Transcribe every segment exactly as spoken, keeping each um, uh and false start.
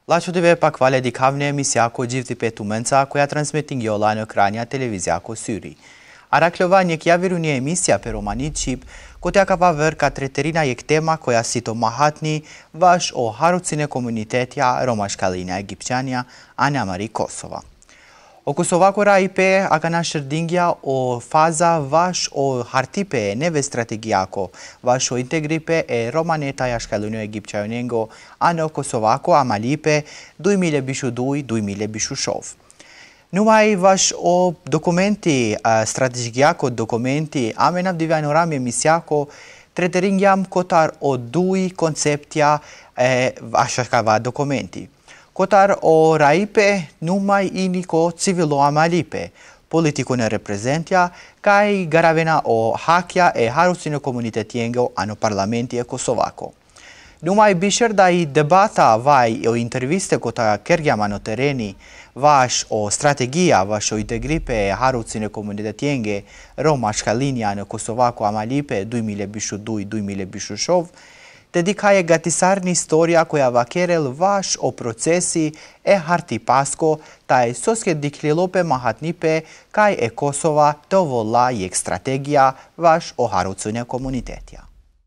Lačudeve pakvale dikhavne emisijako gjivtipe tumenca koja transmitingjolla në ekranja televizijako syri. Araklova njek javiru një emisija për Romanit Qip, kotja ka pavër ka treterina jek tema koja sito mahatni vash o harucine komunitetja Roma Shkalina Egipćanja, Ana Mari Kosova. O Kosovako raipe akana shërdingja o faza vash o hartipe neve strategijako vash o integripe e Romaneta Jashkalunio Egipćajonengo ano Kosovako amalipe duj mile bishu duj, duj mile bishu shov. Numai vash o dokumenti strategijako dokumenti amen avdivanorami emisjako treteringjam kotar o duj konceptja e ashkava dokumenti. Kotar o raipe numai iniko civilo amalipe, politiku në reprezentja, kaj garavena o hakja e harucine komunitetjengo ano parlamenti e Kosovako. Numai bisher da i debata vaj o interviste kota kergjama në tereni, vash o strategija, vash o integripe e harucine komunitetjenge Roma Shkalinja në Kosovako amalipe duj mile bishu duj, duj mile bishu shov, te dika je gatisar një historia koja vakerel vash o procesi e harti pasko ta e soske diklilope mahatnipe kaj e Kosova të volla jek strategija vash o harucune komunitetja.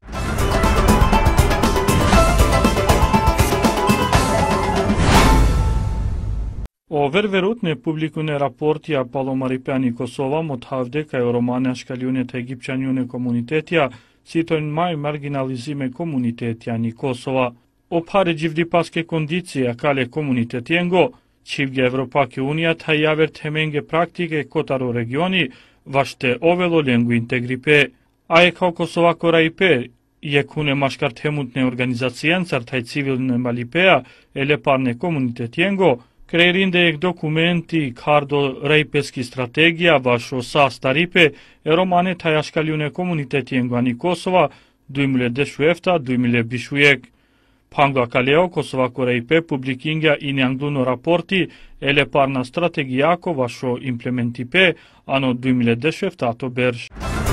O ververut në publikun e raportja Palomaripiani Kosova mot havde ka e Romane Shkalionet e Egipćanjune komunitetja citojnë maj marginalizime komunitetja një Kosova. O pare gjivdi paske kondicija kale komunitetjengo, qivgja Evropake Unija të hajaver të hemenge praktike kotaro regioni, vashte ovelo lengu integripe. A e ka Kosova koraipe, je kune mashkart hemut në organizacien cartaj civil në Malipea e lepar në komunitetjengo, krejrinde e dokumenti kardo rejpeski strategija vasho sa staripe e romane të jashkaljune komunitetjengo ani Kosova duj mile deshuefta, duj mile bishujek. Panga kaleo Kosova korejpe publikingja i një angluno raporti e le parna strategijako vasho implementipe ano duj mile deshuefta ato bersh.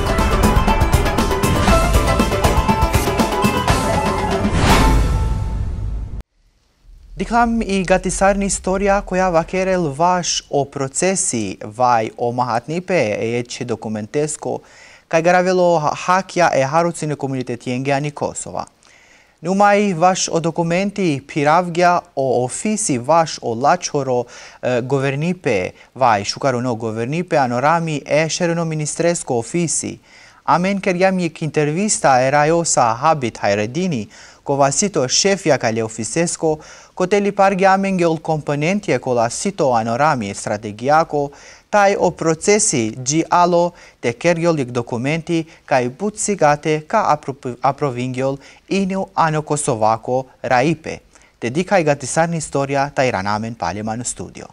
Diklam i gatisar një historia koja vakerel vash o procesi vaj o mahatnipe e jetë që dokumentesko kaj garavelo hakja e harucine komunitetjenge ani Kosova. Numai vash o dokumenti piravgja o ofisi vash o lachoro eh, governipe vaj shukaruno governipe anorami e sheruno ministresko ofisi. Amen kërjam një intervista e rajosa Habit Hajredini, kova sito shefja kale ofisesko, kote li pargja amen gjol komponentje kola sito anorami strategijako, taj o procesi gji alo te kërgjol jek dokumenti ka i but sigate ka aprovingjol inu ano Kosovako raipe. Te di ka i gatisar një historia ta i ranamen palema në studio.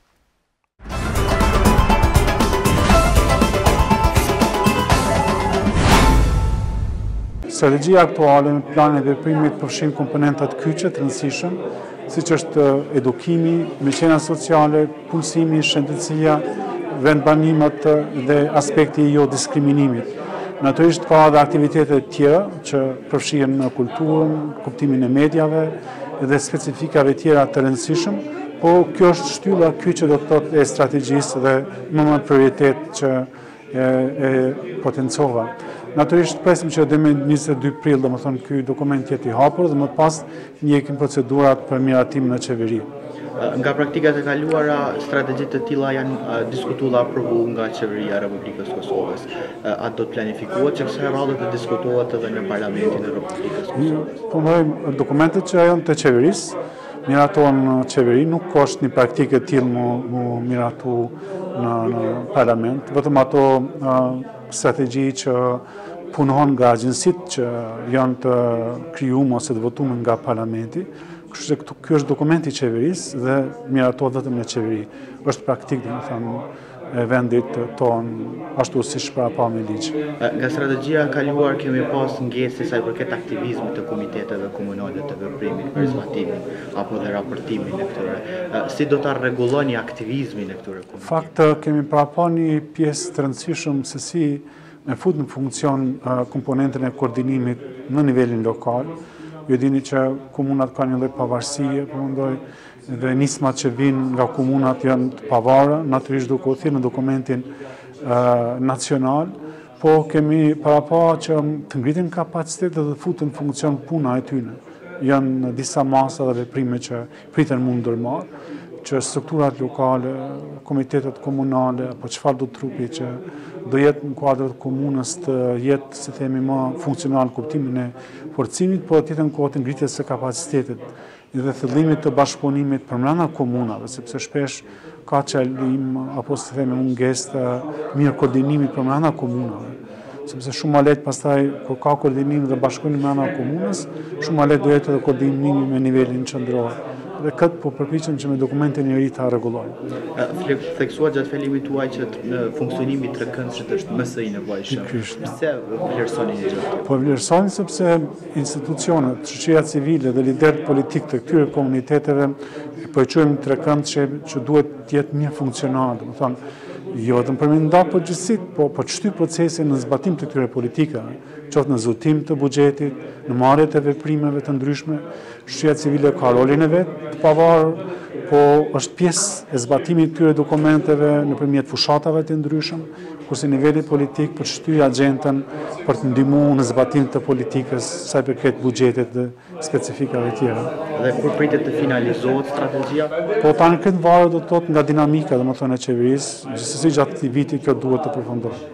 Strategjia aktuale në planin e veprimit përfshin komponentat kyçe të rëndësishëm, siç është edukimi, meqena sociale, punësimi, shëndetësia, vendbanimet dhe aspekti i jo diskriminimit. Natyrisht ka edhe aktivitete tjera që përfshihen në kulturën, kuptimin e mediave dhe specifikave tjera të rëndësishëm, po kjo është shtylla kyçe do të thotë e strategjisë dhe më më prioritet që e, e potencova. Natyrisht presim që dhe me njëzet e dy prill, dhe më thonë, ky dokument jetë i hapur dhe më pas njekim procedurat për miratim në qeveri. Nga praktikat e kaluara, strategjit të tilla janë diskutuar aprovu nga qeveria e Republikës Kosovës. A do të planifikohet që kësaj radhe të diskutohet edhe në Parlamentin e Republikës Kosovës? Punojmë dokumentet që janë të qeverisë, miratohen në qeveri, nuk është një praktike të tillë mu, mu miratu në, në parlament, vetëm ato uh, strategji që punohen nga agjensit që janë të krijuar ose të votuar nga parlamenti. Kështu që ky është dokumenti i qeverisë dhe miratohet vetëm në qeveri. Është praktikë, domethënë, e vendit ton, ashtu siç pra pa me ligj. Nga strategjia e kaluar kemi pas ngjese sa i përket aktivizmit të komiteteve komunale të veprimit për zbatimin apo dhe raportimin e këtyre. Si do ta rregulloni aktivizmin e këtyre komiteteve? Fakt kemi parapar një pjesë të rëndësishme se si me fut në funksion komponentën e koordinimit në nivelin lokal, Ju dini që komunat kanë një lloj pavarësie, përmendoj, dhe nismat që vinë nga komunat janë të pavara, natyrisht duke u thirrë në dokumentin uh, nacional, po kemi parapara që të ngritin kapacitetet dhe të futen në funksion puna e tyre. Janë disa masa dhe veprime që priten mund ndërmarrë, që strukturat lokale, komitetet komunale, apo çfarë do trupi që do jetë në kuadrët të komunës të jetë, si themi, më funksional kuptimin e forcimit, po të jetë në kohë të ngritjes së kapacitetit dhe fillimit të bashkëpunimit përbrenda komunave, sepse shpesh ka çalim apo si themi mungesë të mirë koordinimit përbrenda komunave. Sepse shumë më lehtë pastaj kur ka koordinim dhe bashkëpunim brenda komunës, shumë më lehtë do jetë edhe koordinimi me nivelin qendror. Dhe këtë po përpiqem që me dokumentin e ri ta rregullojmë. Theksuar gjatë fjalimit tuaj që në funksionimi të rëkëndshëm është më së i nevojshëm. Pse vlerësoni një gjë? Po vlerësoni sepse institucionet, shoqëria civile dhe liderët politik të këtyre komuniteteve po e quajmë të rëkëndshëm që duhet të jetë mirë funksionale, do të thonë jo vetëm për me nda përgjithësit, po për të shtyr procesin në zbatim të këtyre politikave, qoftë në zotim të buxhetit, në marrjet e veprimeve të ndryshme. Shoqëria civile ka rolin e vet të pavarur, po është pjesë e zbatimit të këtyre dokumenteve nëpërmjet fushatave të ndryshëm, kurse niveli politik për të shtyrë agjendën për të ndihmuar në zbatim të politikës sa i përket buxhetit dhe specifikave tjera. Dhe kur pritet të finalizohet strategjia? Po tani këtë varet do të thotë nga dinamika, domethënë e qeverisë, gjithsesi gjatë këtij viti kjo duhet të përfundohet.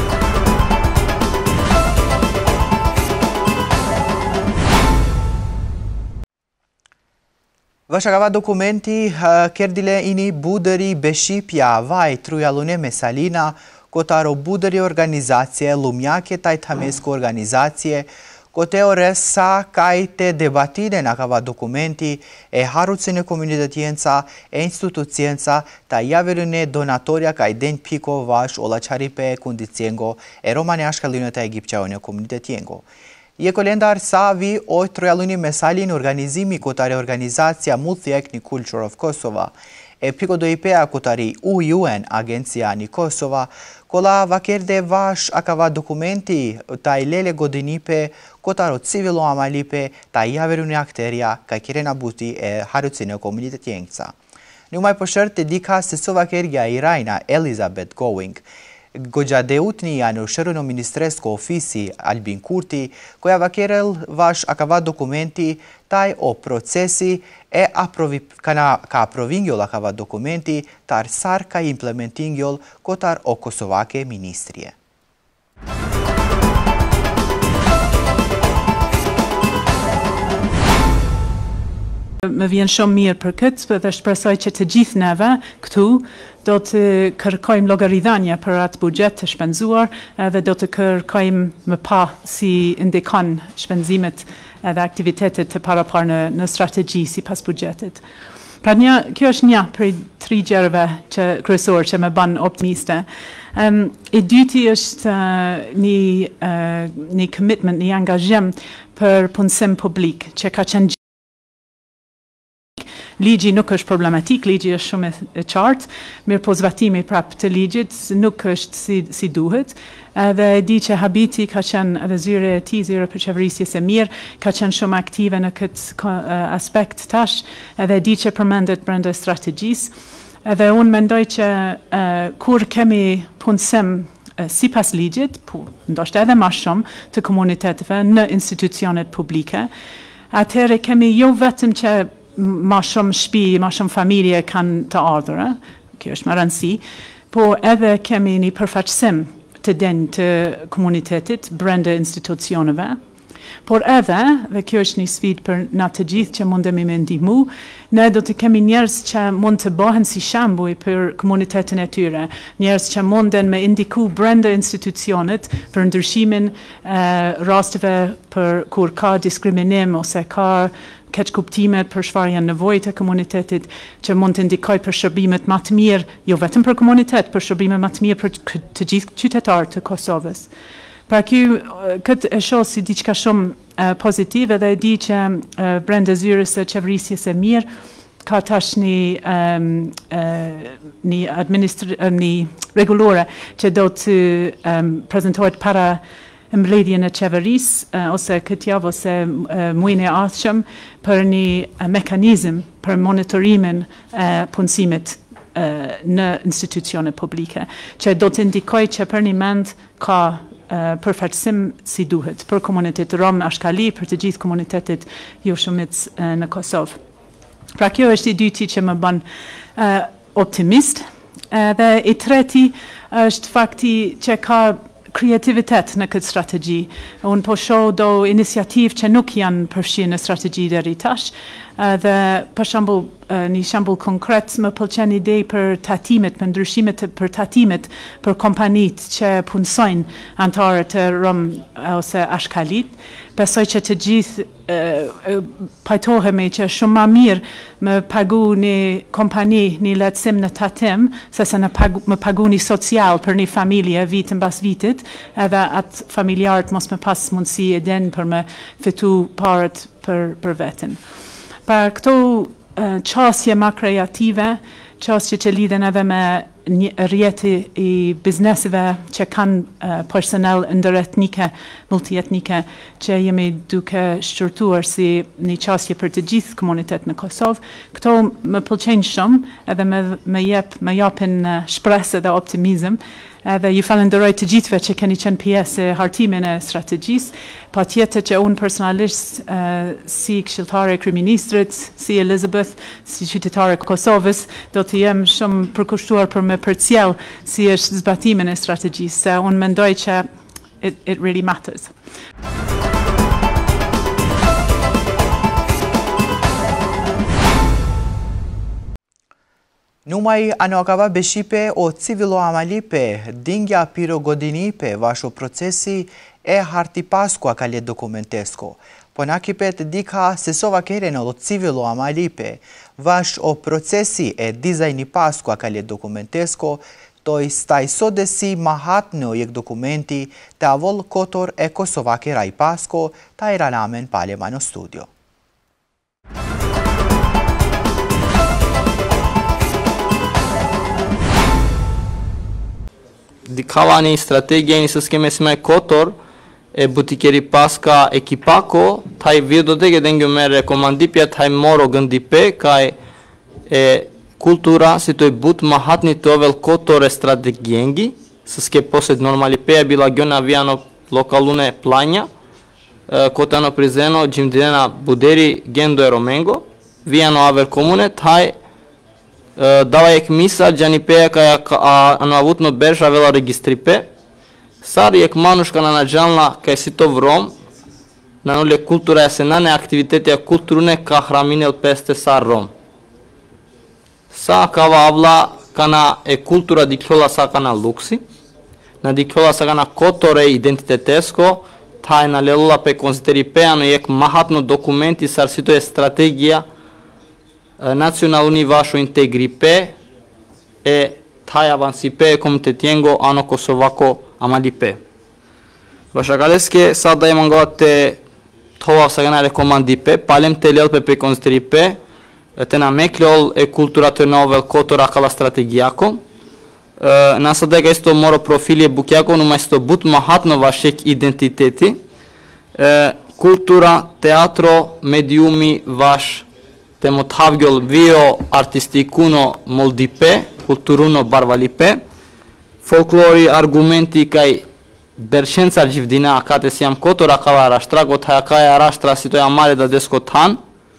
Vashakava dokumenti kerdile ini budëri Beshipja, vaj Trujallune Mesalina, kotaro budëri organizacije, lumjake taj thamesku organizacije, kote ore sa kaj te debatine na kava dokumenti e harucine komunitetijenca e institucijenca ta javerune donatoria kaj denj piko vash ola qaripe kundicijengo e romane ashkalline ta egipqaone komunitetijengo. Je kolendar sa vi oj Trujalluni Mesalin organizimi kotare organizacija Multi-Ethnic Culture of Kosova e piko do ipea kotari U N agencia ni Kosova, kola vakerde vash akava dokumenti ta ilele godinipe kotaro civilo amalipe ta javeruni akteria ka kirena buti e harucine komunitetjenca. Numai pëshër të dika se sova kerja Irajna Elizabeth Going, goxha deutni janë shërën o ministresko ofisi Albin Kurti, koja vakerel vash akava dokumenti taj o procesi e aprovi, kana, ka aprovingjol akava dokumenti tar sar ka implementingjol kotar o kosovake ministrije. Më vjen shumë mirë për këtë dhe shpresoj që të gjithë neve këtu do të kërkojmë llogaridhënie për atë buxhet të shpenzuar dhe do të kërkojmë më pa si ndikon shpenzimet edhe aktivitetet të paraparë në, në strategji sipas buxhetit. Pra një, kjo është një prej tri gjërave që kryesor që më bën optimiste. Um, e dyti është uh, një, uh, një commitment, një angazhim për punësim publik që ka qenë ligji nuk është problematik, ligji është shumë e qartë, mirë po zbatimi prap të ligjit nuk është si, si duhet, edhe e di që Habiti ka qenë edhe zyre e tij, zyre për qeverisjes e mirë, ka qenë shumë aktive në këtë aspekt tash, edhe e di që përmendet brenda strategjisë, edhe unë mendoj që uh, kur kemi punësim uh, sipas ligjit, po ndoshta edhe më shumë të komuniteteve në institucionet publike, atëherë kemi jo vetëm që ma shumë shpi, ma shumë familje kanë të ardhura, kjo është më rëndësi, po edhe kemi një përfaqësim të denjë të komunitetit brenda institucioneve, por edhe, dhe kjo është një sfidë për na të gjithë që mundemi me ndihmu, ne do të kemi njerëz që mund të bëhen si shembuj për komunitetin e tyre, njerëz që munden me indiku brenda institucionet për ndryshimin e rasteve për kur ka diskriminim ose ka keq kuptimet për çfarë janë nevojët e komunitetit, që mund të ndikoj për shërbimet më të mirë, jo vetëm për komunitet, për shërbime më të mirë për të gjithë qytetarët të Kosovës. Pra kjo, këtë e shoh si diçka shumë uh, pozitive dhe e di që uh, brenda zyrës së qeverisjes së mirë ka tash një, um, uh, një, administr- uh, një regulore që do të um, prezentohet para mbledhjen e qeverisë ose këtë javë ose muajin e ardhshëm për një mekanizëm për monitorimin e punësimit në institucione publike, që do të indikoj që për një mend ka përfaqësim si duhet për komunitetin rom Ashkali, për të gjithë komunitetet jo shumic në Kosovë. Pra kjo është i dyti që më bën optimist, dhe i treti është fakti që ka kreativitet në këtë strategji. Unë po shoh do iniciativë që nuk janë përfshirë në strategji deri tash, dhe për shembull një shembull konkret më pëlqen ide për tatimet, për ndryshimet për tatimet për kompanitë që punësojnë anëtarët e Rom ose Ashkalit. Besoj që të gjithë pajtohemi që shumë më mirë më pagu një kompani një lehtësim në tatim, se se në pagu, më pagu një social për një familje vit mbas vitit, edhe atë familjarët mos më pas mundësi e den për më fitu parët për, për vetën. Pa këto qasje ma kreative, qasje që lidhen edhe me rjeti i biznesive që kanë personel ndëretnike, multietnike, që jemi duke shqyrtuar si një qasje për të gjithë komunitet në Kosovë. Këto më pëlqejnë shumë, edhe me, me, jep, me japin shpresë dhe optimizëm, edhe ju falenderoj të gjithëve që keni qenë pjesë e hartimin e strategjisë, pa tjetër që unë personalisht uh, si këshilltare e kryeministrit, si Elizabeth, si qytetare e Kosovës, do të jem shumë përkushtuar për me përcjell si është zbatimin e strategjisë, se unë mendoj që it, it really matters. Numai anoakava beshipe o civilo amalipe, dingja piro godinipe, vașo procesi e harti Pascua cale documentesco. Ponakipet dika sesova kereno lo civilo amalipe, vaș o procesi e designi Pascua cale documentesco, toi stai sodesi mahatneo jek dokumenti te avol kotor e Kosova kerai Pasco, ta iranamen palemano studio. Dikavani strategija një së skeme me kotor e butikeri Paska ekipako, taj vjedo dhe gëdengjo me rekomandipja taj moro gëndipe, kaj e kultura si të i but ma hatni të ovel kotor e strategijengi, së ske poset normalipeja bila gjona vjano lokalune planja, kotano prizeno gjimdirena buderi gendo e romengo, vjano aver komune, taj dava jek misa gjanipeja kaja anu avut në bersha vela registripe, sar jek manushka në në gjanla kaj si to vrom, në nulle kultura e senane aktivitetia kulturune ka hraminel peste sar rom. Sa kava avla kana e kultura dikjola sa kana luksi, na dikjola sa kana kotore identitetesko, taj na lelula pe konsiteripeja në jek mahat në dokumenti sar si to e strategija nacionalni vašo integripe e taj avansipe e komitetjengo ano Kosovako amalipe. Vašakaleske sada je mangoate tova sagana rekomandipe, palem te lelpe pe konstripe, te na meklol e kultura të novel kotora kala strategijako. Na sada ga isto moro profilje bukjako, numa isto but mahat në vašek identiteti. Kultura, teatro, mediumi, vaš te mot havgjol vio artistikuno moldipe, kulturuno barvalipe, folklori argumenti kaj bershenca gjivdina akate si jam kotora kava arashtra, got haja kaja arashtra si to jam mare da desko tan,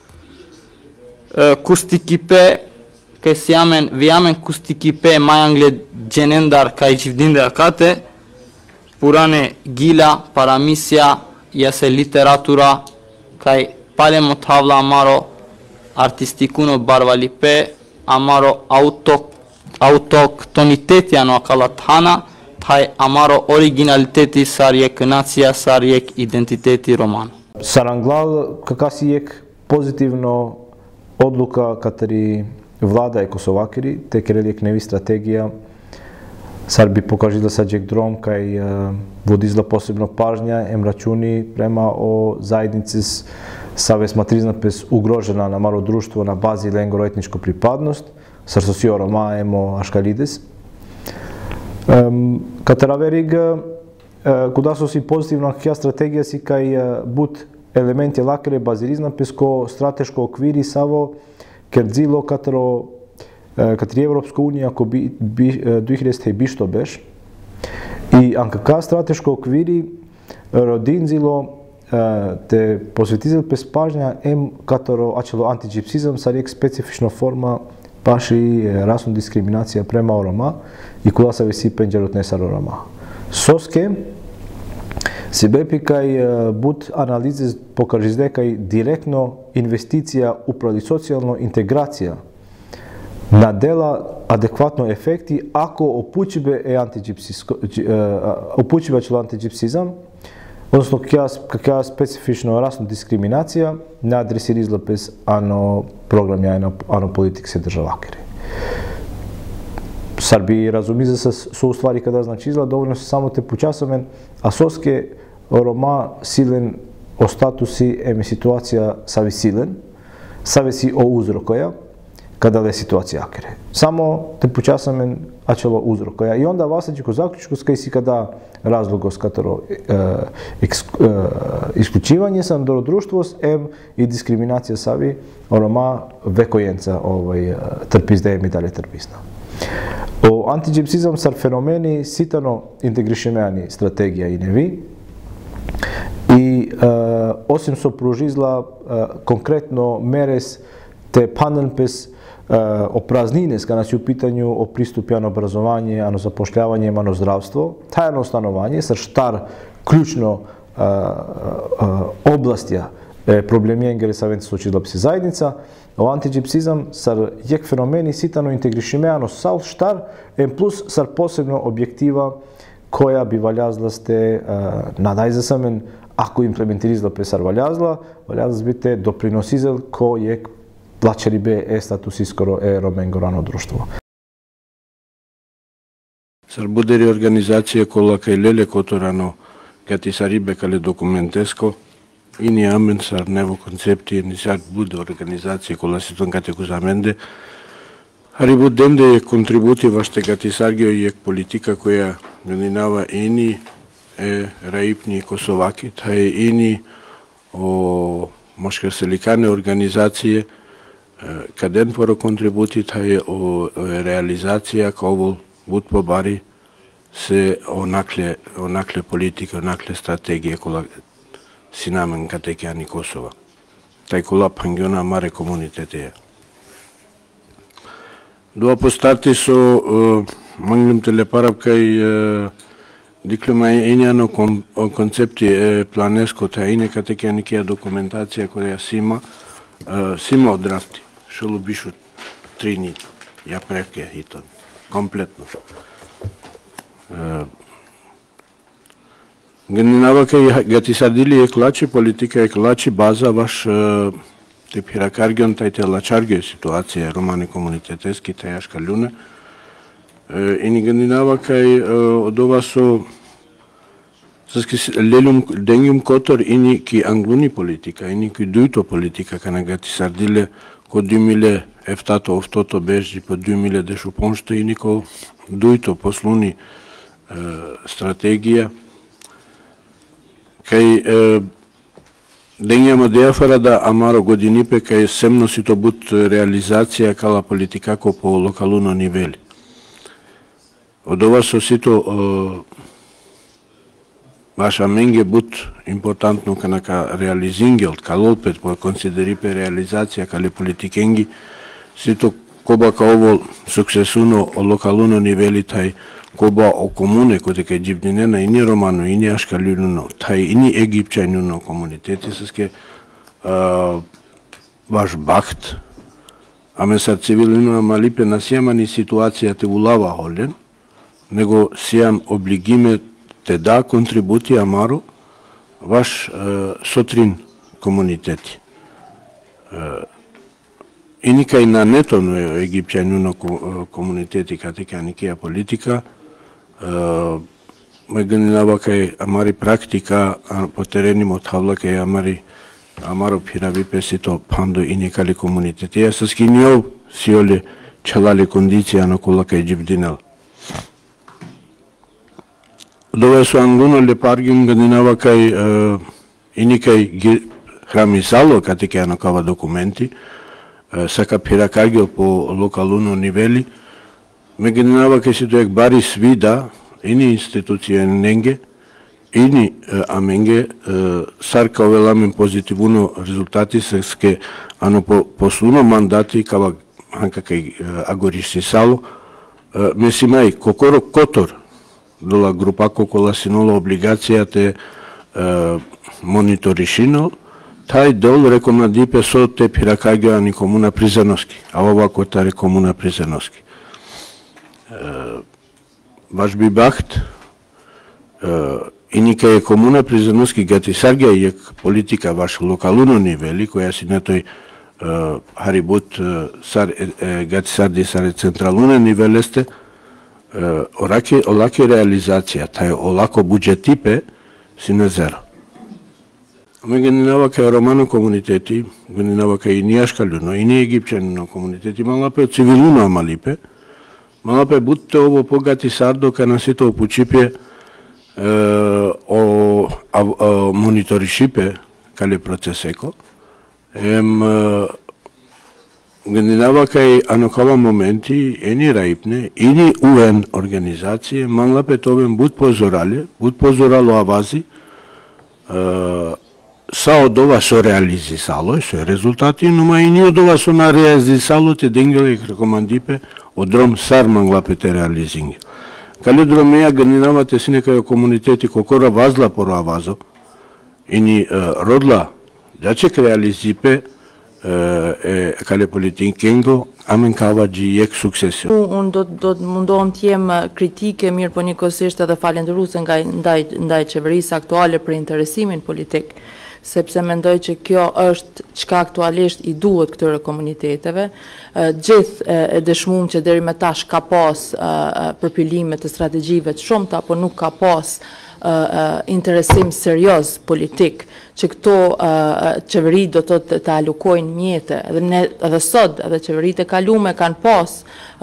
kustikipe, kaj si jamen, vijamen kustikipe majangle gjenendar kaj gjivdinde akate, purane gila, paramisja, jase literatura, kaj pale mot havla amaro artistikuno barvalipe, amaro autok, autoktoniteti ano akalat hana, taj amaro originaliteti sarjek nacija, sarjek identiteti roman. Saranglal kakasi jek pozitivno odluka kateri vlada e Kosovakiri, te kerelijek nevi strategija, sar bi pokažila sađek drom kaj vodizla posebno pažnja emračuni prema o zajednici Save smatrизна пес угрожена на мало друштво на бази ленгоетничко припадност, сар сосио рома емо ашкалидес. Катера верига куда со си позитивна какја стратегија си кај бут елементи лакере базиризна песко стратешко оквири саво кердзило катро катри Европска унија ко би две илјади и бишто беш и анкака стратешко оквири родинзило те посветизел пес пажња ем катро ачело антиджипсизам са рек специфична форма паши расна дискриминација према орома и кога се веси пенџерот не сар орома. Соске се бепи кај буд анализи покажи дека директно инвестиција управи социјално интеграција на дела адекватно ефекти ако опучибе е антиджипсизам, опучибе чел антиджипсизам, односно какја специфично расна дискриминација не адресиризла без ано програм ја ано политик се државакери. Сар би разумиза се со уствари када значизла доволно се само те почасамен, а соске орома силен о статуси еме ситуација сави силен, сави си о узрокоја, када е ситуација акере. Само те почасамен ачело узрокоја. И онда васајќи ко заклучко скај си када разлогос каторо исклучивање сам до друштвос ем и дискриминација сави орома векојенца овај трпизде еми дали трпизна. О антиджипсизам сар феномени ситано интегришемеани стратегија и неви и е, осим со пружизла е, конкретно мерес те панен пес о празнинес, кога се у питању о приступи на образование, ано запошлявање, ано здравство, тајно становање са штар клучно а, а, областија проблеми енгери савенци случила пси заедница, о антиджипсизам сар јек феномени ситано интегришимеано сал штар, ен плюс сар посебно објектива која би валјазла сте надајзасамен ако имплементиризла пресар валјазла, валјазла бите доприносизел кој јек плачери бе е статус искоро е роменгорано друштво. Сар буде реорганизација кола кај леле которано кати сарибе кале документеско и ни амен сар нево концепти ни сар буде организација кола се тон кате кузаменде ари буденде контрибути ваште кати саргио и политика која гнинава ини е раипни косоваки, тај ини о машкарселикане организација каден поро контрибути тај о реализација као буд побари се онакле онакле политика, онакле стратегија кола синамен катекјани Косова. Тај кола пангиона маре комунитетеја. Дуа постарти со манглим телепараб кај диклема ењано концепти планеско тајне катекјани кеја документација која сима сима одрафти. Шелу бишу три ни, ја превке и то, комплетно. Гнинава кај гати садили е клачи, политика е клачи, база ваш тип хиракаргион, тај те лачаргио ситуација, романи комунитетески, тај јашка люне. И ни гнинава кај од ова со лелум денгјум котор ини ки англуни политика, ини ки дујто политика, кана гати сардиле ко две миле ефтато офтото бежи по две миле дешу поншто ини ко дујто послуни е, стратегија. Кај дењама деафара да амаро годинипе кај семно сито бут реализација кала политикако по локалуно нивели. Од ова со сито Ваша менге бут импортантно канака реализингелт, калолпет по консидерипе реализација кале политикенги, сито коба ка ово суксесуно о локалуно нивели тај коба о комуне кој кај джибнинена ини романо, ини ашкалюно, тај ини египчајнуно комунитети сеске ваш бахт, аме са цивилино амалипе на сијамани ситуација те улава холен, него сијам облигиме те да контрибути амаро ваш е, сотрин комунитети. Е, и никај на нетоно египчајнуно комунитети катекјани кеја политика, ме гнинава кај амари практика по терени мо тавла кај амари амаро пирави песито пандо и никали комунитети. Ја со скинио сиоле челали кондиција на кола кај джибдинел. dove su anguno le pargim gandinava kai uh, inikai hramisalo katika anokava dokumenti uh, saka pirakagio po lokaluno niveli me gandinava kai si doek bari svida ini institucije nenge ini uh, amenge uh, sar kao velamen pozitivuno rezultati se ano po posuno mandati kava anka kai uh, agoristi salo uh, mesimai kokoro kotor dola grupa kokola sinola obligacija te uh, monitorišino, taj dol rekomenduje so te pirakagio ani komuna Prizanoski, a ovako tare komuna Prizanoski. Uh, vaš bi baht, uh, inika je komuna Prizanoski gati sarga je politika vaš lokaluno niveli, koja si na toj uh, haribut uh, sar, uh, gati sardi sare centralune niveleste, Uh, orake, olake realizacija, taj olako budžetipe si na zero. Me gandinava kai romano komuniteti, gandinava kai nijaškaljuno, i ni egipćanino komuniteti, malape civiluno amalipe, malape budte ovo pogati sardo ka nasito upučipje uh, o, a, o monitorišipe kale proceseko, em uh, gandinava kai anokava momenti eni raipne, ini U N organizacije, manlape toven bud pozorale, bud pozoralo avazi, uh, sa od ova so realizisalo, so rezultati, numa ini od ova so na realizisalo te dengele rekomandipe od drom sar manlape te realizingi. Kale dromeja gandinava te sine kai komuniteti kokora vazla poro avazo, ini uh, rodla, da ček realizipe, e kale politikengo amen kava gjijek suksesio. Unë do, do të mundohem të jem kritike, mirë po njëkohësisht edhe falendëruese nga ndaj, ndaj qeverisë aktuale për interesimin politik, sepse mendoj që kjo është çka aktualisht i duhet këtyre komuniteteve. Gjithë e dëshmuam që deri më tash ka pas përpilime të strategjive të shumta, por nuk ka pas interesim serioz politik që këto qeveri do të të alokojnë mjete, edhe ne edhe sot edhe qeveritë e kalume kanë pas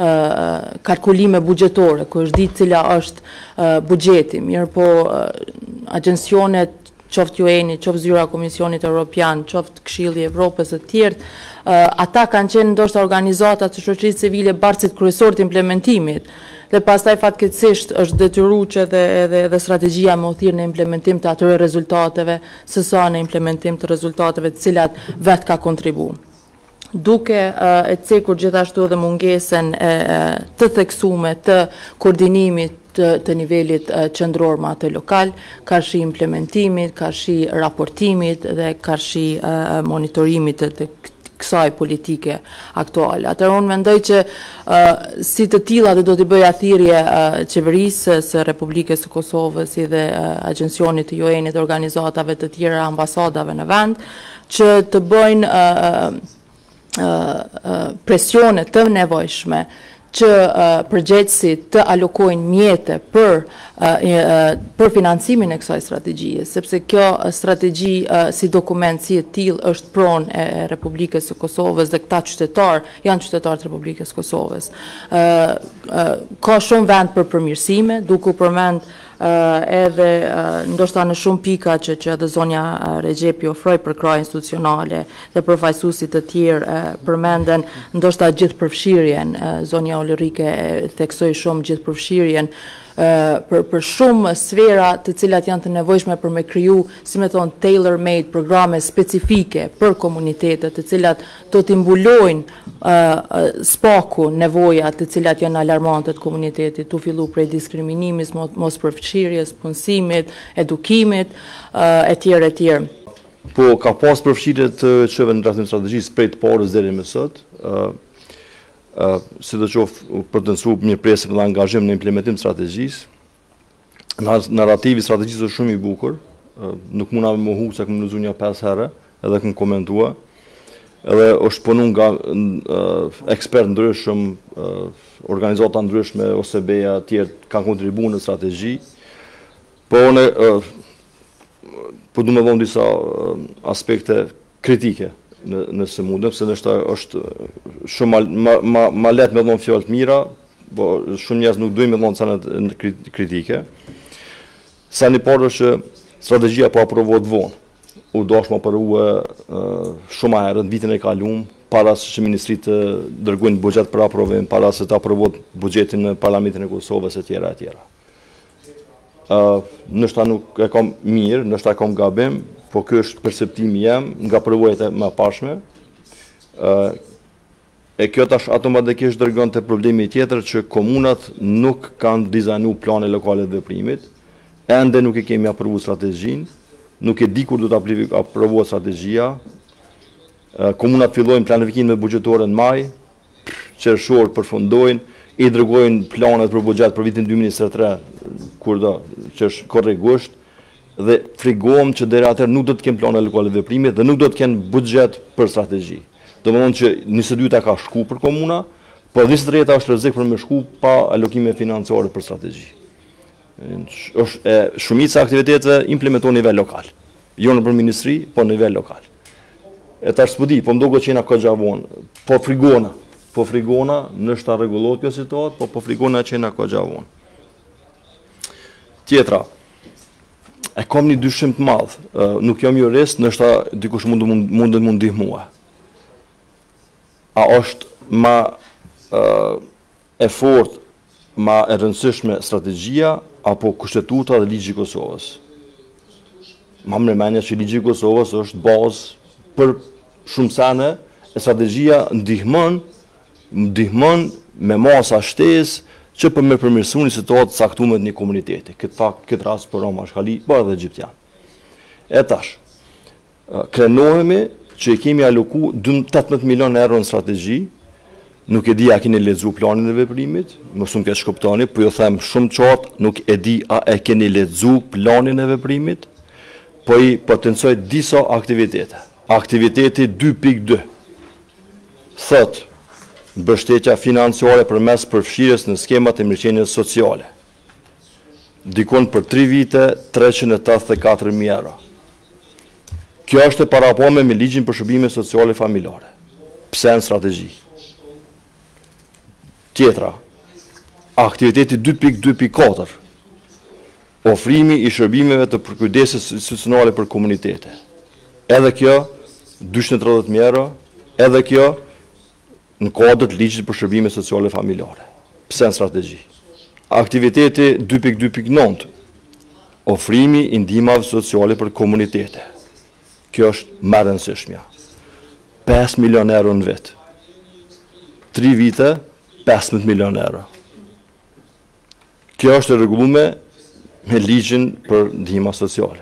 kalkulime buxhetore, ku është ditë cila është buxheti, mirë po agjensionet, qoftë U N-i, qoftë zyra e Komisionit Evropian, qoftë Këshilli i Evropës e të tjerë, ata kanë qenë ndoshta organizata të shoqërisë civile bartësit kryesor të implementimit. Dhe pastaj fatkeqësisht është detyruar që edhe edhe edhe strategjia më u thirr në implementim të atyre rezultateve, sesa në implementim të rezultateve të cilat vetë ka kontribuar. Duke e cekur gjithashtu edhe mungesën e të theksuar të koordinimit të, të nivelit qendror me atë lokal, karshi implementimit, karshi raportimit dhe karshi monitorimit të, të kësaj politike aktuale. Atëherë unë mendoj që uh, si të tilla do t'i bëja thirrje uh, qeverisë së Republikës së Kosovës si dhe uh, agjensionit të U N-it, organizatave të tjera, ambasadave në vend, që të bëjnë uh, uh, uh, presione të nevojshme që uh, përgjegjësit të alokojnë mjete për, uh, për financimin e kësaj strategjie, sepse kjo strategji uh, si dokument si e tillë është pronë e Republikës së Kosovës dhe këta qytetarë janë qytetarë të Republikës së Kosovës. Uh, uh, ka shumë vend për përmirësime, duke u përmend Uh, edhe uh, ndoshta në shumë pika që, që edhe zonja uh, Regjepi ofroi për krye institucionale dhe përfaqësuesit të tjerë uh, përmenden ndoshta gjithë përfshirjen, uh, zonja Ulrike uh, theksoi shumë gjithë përfshirjen uh, për, për shumë sfera të cilat janë të nevojshme për me kriju, si me thonë, tailor-made programe specifike për komunitetet të cilat do t'i mbulojnë Uh, spaku nevojat të cilat janë alarmante të komunitetit, tu fillu prej diskriminimit, mos përfshirjes, punësimit, edukimit, uh, e tjerë e tjerë. Po ka pas përfshirje të çeve në drejtim strategjisë prej të parës deri më sot, uh, uh, sidoqoftë për të mësuar mirëpresë dhe angazhim në implementim të strategjisë. Narrativi i strategjisë është shumë i bukur, uh, nuk mundam të mohu se kam lexuar një pesë herë, edhe kam komentuar. Edhe është punu nga uh, ekspert ndryshëm, uh, organizata ndryshme, O S B-ja, tjerë kanë kontribuar në strategji, po ne uh, po du me vonë disa uh, aspekte kritike në, nëse mundem, se nështë është shumë ma, ma, ma letë me dhonë fjallë të mira, po shumë njerëz nuk dujnë me dhonë canet kritike. Sa një parë është strategjia po aprovohet vonë. U dosh më përua shumë herët në vitin e kaluar, para se që ministrit të dërgojnë buxhet për aprovim, para se të aprovohet buxheti në Parlamentin e Kosovës e tjera e tjera. Uh, nështë ta nuk e kam mirë, nështë ta kam gabim, po kjo është perceptimi jem nga përvojët e më pashme. Uh, e kjo tash automatikisht dërgon të problemi tjetër që komunat nuk kanë dizajnu plane lokale të veprimit, ende nuk e kemi aprovu strategjin, nuk e di kur do të aprovohet strategjia. Uh, komunat fillojnë planifikimin me buxhetore në maj, qershor përfundojnë, i dërgojnë planet për buxhet për vitin dy mijë e njëzet e tre, kur do, që është korrigusht, dhe frigohem që deri atëherë nuk do të kenë plane lokale veprimit dhe nuk do të kenë buxhet për strategji. Do të thonë që njëzet e dyta ka shku për komuna, por njëzet e treta është rrezik për me shku pa alokime financiare për strategji. Është e shumica aktiviteteve implementohen në nivel lokal, jo në për ministri, po në nivel lokal. E tash s'po di, po më duket që jena kogja vonë, po frigona, po frigona, nështë ta rregullohet kjo situatë, po po frigona që jena kogja vonë. Tjetra, e kam një dyshim të madh, nuk jam jurist, nështë ta dikush mund mundet mund ndihmua. A është ma uh, e fort, ma e rëndësishme strategjia apo kushtetuta dhe ligji i Kosovës? Ma më mendja që ligji i Kosovës është bazë për shumë sene, e strategjia ndihmon, ndihmon me masa shtesë që për me përmirësu një situatë caktuar në një komuniteti, këtë fakt, këtë rast për Roma Ashkali, por edhe Egjiptian. E tash, krenohemi që i kemi aloku tetëmbëdhjetë milion euro në strategji, nuk e di a keni lexuar planin e veprimit, mos më keq shkoptoni, po ju them shumë qartë, nuk e di a e keni lexuar planin e veprimit, po i potencoj disa aktivitete. Aktiviteti dy pikë dy. Thot, mbështetja financiare përmes përfshirjes në skemat e mirëqenies sociale. Dikon për tri vite, treqind e tetëdhjetë e katër mijë euro. Kjo është e paraporme me ligjin për shërbime sociale familjare. Pse në strategji? Tjetra, aktiviteti dy pikë dy pikë katër. Ofrimi i shërbimeve të përkujdesit institucionale për komunitete. Edhe kjo, dyqind e tridhjetë mijë euro, edhe kjo në kodët ligjit për shërbime sociale familjare. Pse në strategji? Aktiviteti dy pikë dy pikë nëntë, ofrimi i ndihmave sociale për komunitete. Kjo është më e rëndësishmja. pesë milion euro në vit. tri vite, pesëmbëdhjetë milion euro. Kjo është e rregulluar me ligjin për ndihma sociale.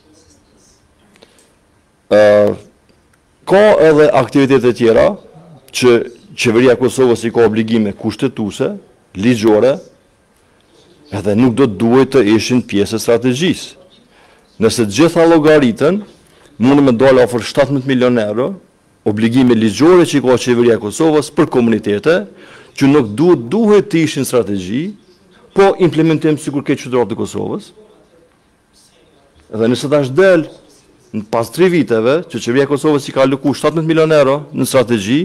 Uh, ka edhe aktivitete tjera që qeveria e Kosovës i ka obligime kushtetuese, ligjore, edhe nuk do të duhet të ishin pjesë e strategjisë. Nëse të gjitha llogaritën, mund me dalë afër shtatëmbëdhjetë milion euro, obligime ligjore që i ka qeveria e Kosovës për komunitete, që nuk duhet duhet të ishin strategji, po implementim sikur ke qytetarët e Kosovës. Edhe nëse tash del në pas tri viteve, që qeveria e Kosovës i ka aloku shtatëmbëdhjetë milion euro në strategji,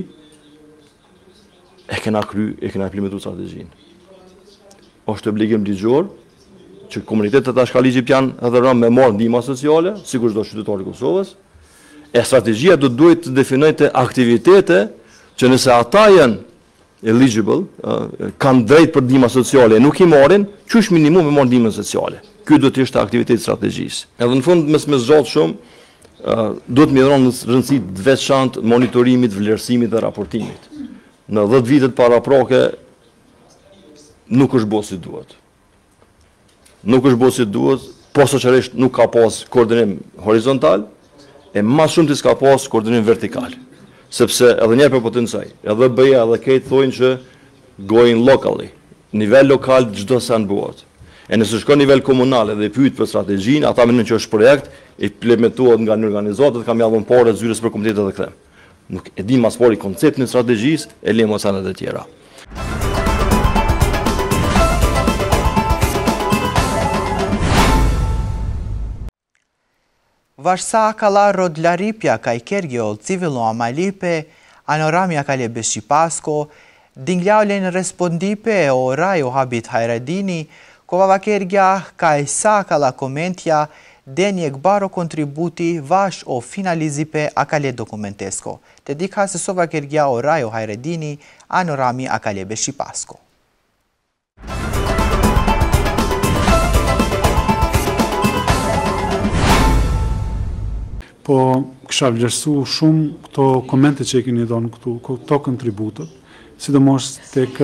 e kena kry, e kena implementu strategjinë. Është obligim ligjor që komunitetet e Ashkali Egjiptian edhe rëmë me marrë ndihma sociale, sikur çdo qytetar i Kosovës. E strategjia do duhet të definojë aktivitete që nëse ata janë eligible, kanë drejt për ndihma sociale, nuk i marrin, qysh minimum me marrë ndihmën sociale. Ky do të ishte aktiviteti i strategjisë. Edhe në fund mes me zgjat shumë, do të më dhënë rëndësi të veçantë monitorimit, vlerësimit dhe raportimit. Në dhjetë vitet paraprake nuk është bërë si duhet. Nuk është bërë si duhet, posaçërisht nuk ka pas koordinim horizontal, e më shumë të s'ka pas koordinim vertikal. Sepse edhe njerë për potencaj, edhe B I A edhe Kate thojnë që going locally, nivel lokal çdo sa në bëhet. E nëse shkon nivel komunal edhe pyet për strategjinë, ata mendojnë që është projekt, implementohet nga një organizatë dhe kam javën parë zyrës për komunitetet dhe kthem. Nuk e di mas pari konceptin e strategjisë, e lejmë osanet e tjera. Varsa kalla Rodlaripja ka i kergjo civilno amalipe, anoramja kalje Beshi Pasko, dingljauljen respondipe o rajo habit Hajradini, Kovavakergja ka e saka la komentja denjek baro kontributi vash o finalizipe akale dokumentesko. Te dika se Sovakergja o Rajo Hajredini anorami akalebe Shipasko. Po kësha vlerësu shumë këto komente që e keni dhënë këtu, këto kontributët, sidomos tek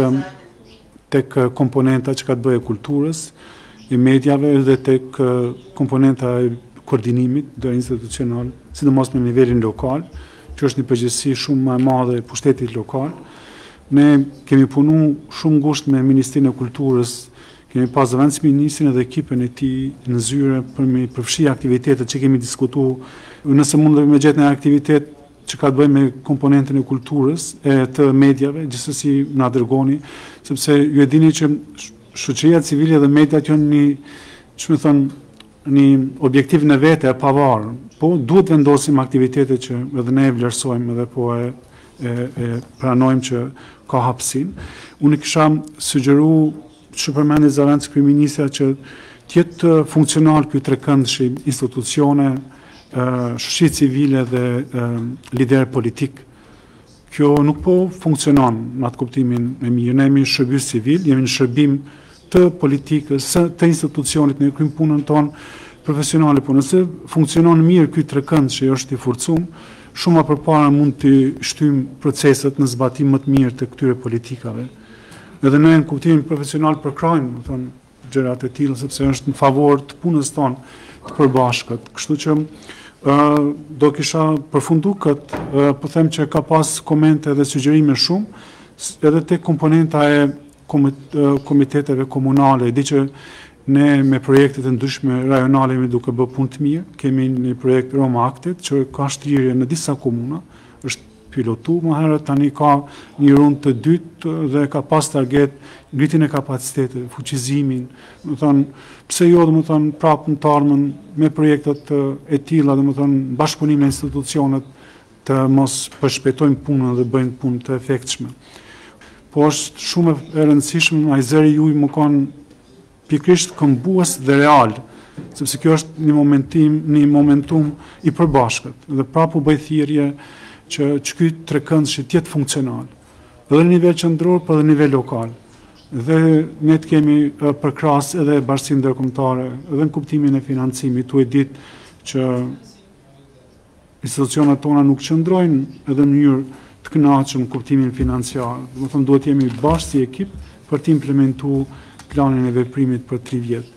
tek komponenta që ka të bëjë e kulturës, e mediave dhe tek komponenta e koordinimit dhe institucional, sidomos në nivelin lokal, që është një përgjegjësi shumë më e madhe e pushtetit lokal. Ne kemi punu shumë ngushtë me Ministrinë e Kulturës, kemi pas zëvendës ministrin edhe ekipën e tij në zyre për me përfshi aktivitetet që kemi diskutuar. Nëse mund të më gjetë një aktivitet që ka të bëjë me komponentën e kulturës e të mediave, gjithsesi na dërgoni, sepse ju e dini që shoqëria civile dhe mediat janë një, ç'më thon, një objektiv në vete e pavarur, po duhet vendosim aktivitete që edhe ne e vlerësojmë edhe po e, e, e pranojmë që ka hapësinë. Unë kisha sugjeruar që përmendi Zavendës kryeministra që tjetë funksional ky trekëndshi institucione, shoqëri civile dhe lider politik. Kjo nuk po funksionon në atë kuptimin e mirë. Ne jemi shërbim civil, jemi në shërbim të politikës, të institucionit, ne kryjmë punën tonë profesionale, po nëse funksionon mirë ky trekënd që është i forcuar, shumë më përpara mund të shtyjmë proceset në zbatim më të mirë të këtyre politikave. Edhe ne në kuptimin profesional përkrajmë, do thonë, gjërat e tilla sepse është në favor të punës tonë të përbashkët. Kështu që uh, do kisha përfundu këtë, uh, po them që ka pas komente dhe sugjerime shumë, edhe te komponenta e komit uh, komiteteve komunale, di që ne me projektet e ndryshme rajonale jemi duke bë punë të mirë, kemi një projekt Roma Aktit që ka shtrirje në disa komuna, është pilotu më herët, tani ka një rundë të dytë dhe ka pas target ngritjen e kapacitetit, fuqizimin, do të thonë, pse jo, do të thonë, prapë në të ardhmen me projektet e tilla, do të thonë, bashkëpunim me institucionet të mos përshpejtojnë punën dhe bëjnë punë të efektshme. Po është shumë e rëndësishme ai zëri juaj më kanë pikërisht këmbues dhe real, sepse kjo është një momentim, një momentum i përbashkët dhe prapë u bëj thirrje që që ky trekënd që tjetë funksional, edhe në nivel qendror, por edhe në nivel lokal. Dhe ne të kemi përkras edhe bashkësinë ndërkombëtare, edhe në kuptimin e financimit, tu e ditë që institucionet tona nuk qëndrojnë edhe në mënyrë të kënaqshëm në kuptimin financiar. Do të thonë duhet jemi bashkë si ekip për të implementuar planin e veprimit për tri vjet.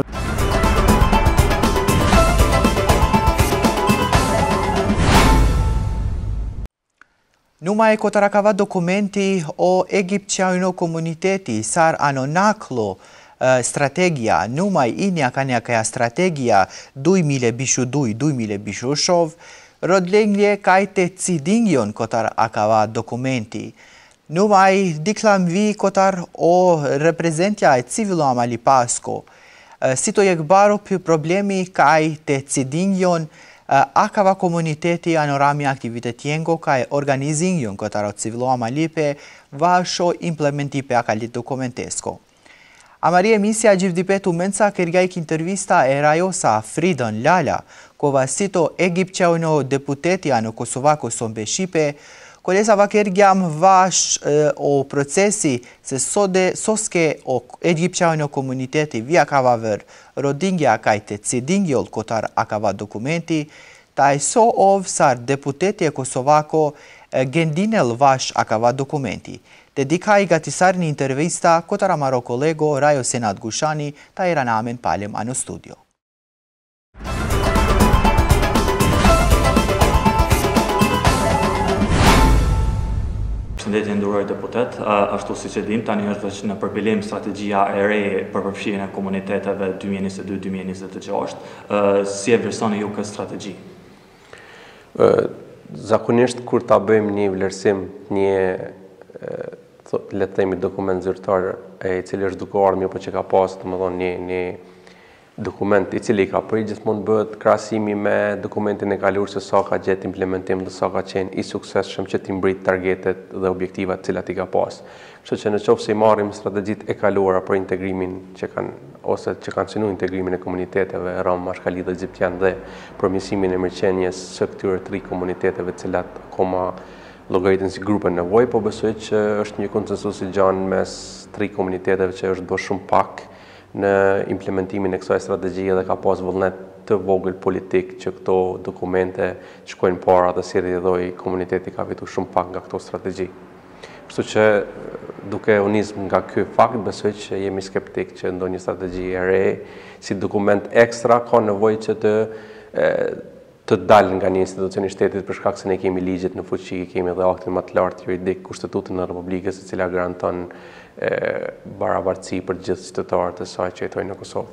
Numa e kotarakava dokumenti o Egjipçiano komuniteti sar ano naklo uh, strategija, numa i inja ka njakaja strategija duj mile bishu duj, duj mile bishu shov, rodlenglje kajte cidingjon kotar akava dokumenti. Numa i diklam vi kotar o reprezentja e civilo amali pasko. Uh, Sito jek baro për problemi kajte cidingjon akava komuniteti anorami aktivitet jengo ka e organizingjon këtaro civilo amalipe vasho implementipe akalit dokumentesko. Amari emisja gjivdipetu menca kërgajk intervista e rajosa Fridon Lala, kova sito Egjipçiano deputeti ano Kosovako sombe Shipe, kolesa vakërgjam vash e, o procesi se sode soske o Egjipçiano komuniteti via kava vër rodingja kajte cidingjol kotar akava dokumenti, ta e so ov sar deputeti e Kosovako e, gendinel vash akava dokumenti. Te dika i gatisar një intervista kotar amaro kolego Rajo Senat Gushani ta i ranamen palem ano studio. Përshëndetje nderuar deputet, ashtu siç e dim, tani është veç në përpilim strategjia e re për përfshirjen e komuniteteve dy mijë e njëzet e dy deri dy mijë e njëzet e gjashtë. Si e vlerësoni ju këtë strategji? Zakonisht kur ta bëjmë një vlerësim, një le të themi dokument zyrtar i cili është duke ardhur mirë po që ka pas, domethënë një një dokument i cili ka prit gjithmonë bëhet krahasimi me dokumentin e kaluar se sa ka gjetë implementim dhe sa ka qenë i suksesshëm që t'i mbrit targetet dhe objektivat të cilat i ka pas. Kështu që në qoftë se i marrim strategjitë e kaluara për integrimin që kanë ose që kanë synuar integrimin e komuniteteve rom, mashkali dhe egjiptian dhe përmirësimin e mirëqenies së këtyre tri komuniteteve të cilat akoma llogariten si grupe nevojë, po besoj që është një konsensus i gjanë mes tri komuniteteve që është bërë shumë pak në implementimin e kësaj strategjie dhe ka pas vullnet të vogël politik që këto dokumente shkojnë para dhe si rrjedhoi komuniteti ka fitu shumë pak nga këto strategji. Kështu që duke u nisur nga ky fakt besoj që jemi skeptik që ndonjë strategji e re si dokument ekstra ka nevojë që të e, të dalë nga një institucion i shtetit për shkak se ne kemi ligjet në fuqi, kemi edhe aktin më të lartë juridik, Kushtetutën e Republikës, e cila garanton barabartësi për gjithë qytetarët e saj që jetojnë në Kosovë.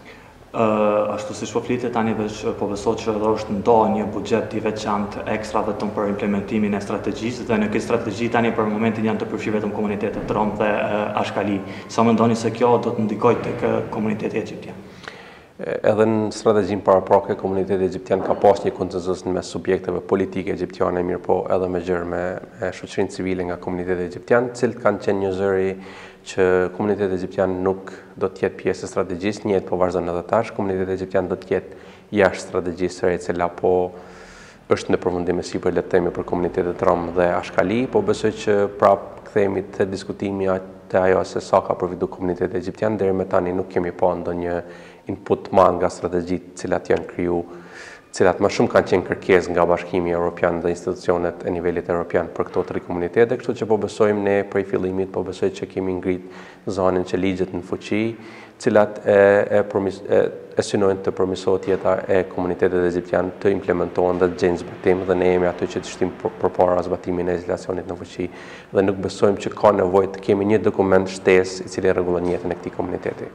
Uh, ashtu si po flitet tani veç po besoj që edhe është ndohë një buxhet i veçantë ekstra vetëm për implementimin e strategjisë dhe në këtë strategji tani për momentin janë të përfshirë vetëm komunitetet rom dhe uh, ashkali. Sa mendoni se kjo do të ndikojë tek komuniteti egjiptian? Edhe në strategjinë paraprake komuniteti egjiptian ka pas një konsensus mes subjekteve politike egjiptiane, mirë po edhe me gjërë me, me shoqërinë civile nga komuniteti egjiptian, cilët kanë qenë një zëri që komuniteti egjiptian nuk do të jetë pjesë e strategjisë, njëjtë po vazhdon edhe tash, komuniteti egjiptian do të jetë jashtë strategjisë së re, e cila po është në përfundim e sipër le të themi për komunitetet rom dhe ashkali, po besoj që prap kthehemi te diskutimi te ajo se sa ka përfitu komuniteti egjiptian, deri më tani nuk kemi pa ndonjë input madh nga strategjitë cilat janë kriju, cilat më shumë kanë qenë kërkesë nga Bashkimi Evropian dhe institucionet e nivelit evropian për këto tri komunitete, kështu që po besojmë ne prej fillimit, po besoj që kemi ngrit zonën që ligjet në fuqi, cilat e, e, promis, e, e synojnë të përmirësohet jeta e komunitetet egjiptian të implementohen dhe të gjejnë zbatim dhe ne jemi aty që të shtim përpara zbatimin e izolacionit në fuqi dhe nuk besojmë që ka nevojë të kemi një dokument shtesë i cili rregullon jetën e këtij komuniteti.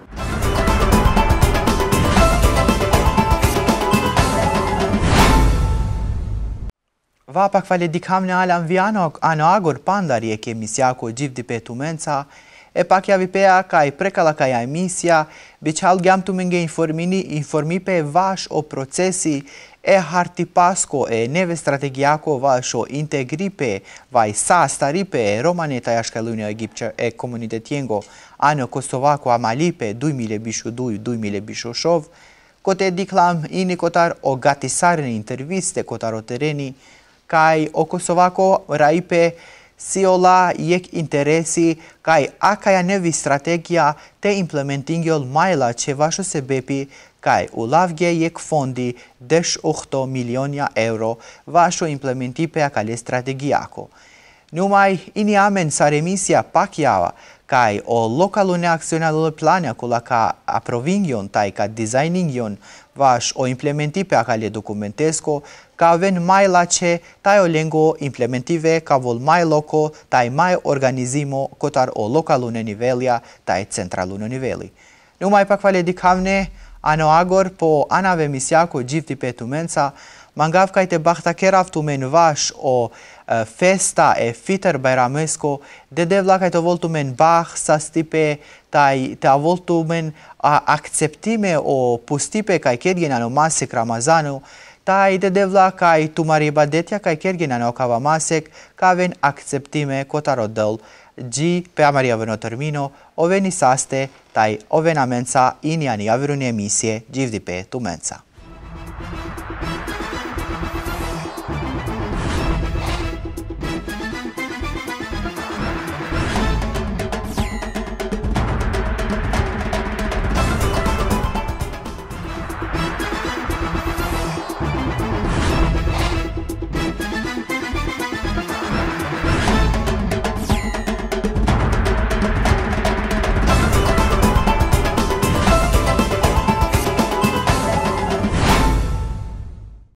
Vapa kvale dikam në alam vjano, ano agor pandari e kemisjako gjivdi pe tumenca, e pak javi pea kaj prekala kaj emisja, biqal gjam të menge informini, informi pe vash o procesi e harti pasko e neve strategijako vash o integri pe vaj sa stari pe romaneta jashkalunja Egipqa e komunitetjengo ano Kosovako amali pe du mile bishu duj, du mile bishu shov, kote diklam ini kotar o gatisare në interviste kotar o tereni, kaj o Kosovako raipe si ola jek interesi kaj akaja nevi strategija te implementingjol majla që vasho se bepi kaj u lavgje jek fondi desh ocho milionja euro vasho implementipe akale strategijako. Numaj ini amen sa remisja pak java kaj o lokalune aksionalole planja kula ka aprovingjon taj ka dizajningjon vash o implementipe akale dokumentesko ka ven majla që taj o lengo implementive ka vol maj loko taj maj organizimo kotar o lokalune nivelja taj centralune niveli. Numaj pak vale dikavne ano agor po anave misjako gjivti pe tumenca mangav kaj te bahtakerav tumen vash o festa e fiter bajramesko de devla kaj të voltu men bah sa stipe taj të avoltu men akceptime o pustipe kaj kergjen ano masik Ramazanu taj de devla kaj tu maribadetja kaj kergjen ano kava masik ka ven akceptime kotarodel gji pe amaria veno termino o veni saste taj o venamenca ini ani aviruni emisje gjivdi pe tumenca.